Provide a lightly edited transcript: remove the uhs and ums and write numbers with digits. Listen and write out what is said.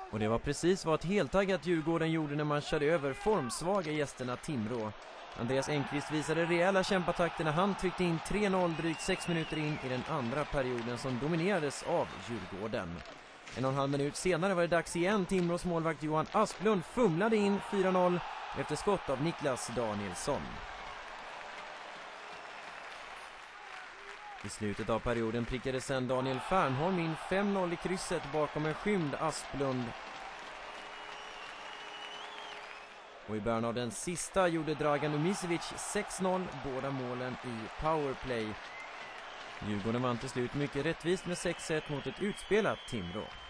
Och det var precis vad ett heltaggat Djurgården gjorde när man körde över formsvaga gästerna Timrå. Andreas Enqvist visade rejäla kämpatakter när han tryckte in 3-0 drygt 6 minuter in i den andra perioden som dominerades av Djurgården. 1,5 minut senare var det dags igen. Timrås målvakt Johan Asplund fumlade in 4-0 efter skott av Niklas Danielsson. I slutet av perioden prickade sedan Daniel Fernholm in 5-0 i krysset bakom en skymd Asplund. Och i början av den sista gjorde Dragan Umisevic 6-0, båda målen i powerplay. Djurgården vann till slut mycket rättvist med 6-1 mot ett utspelat Timrå.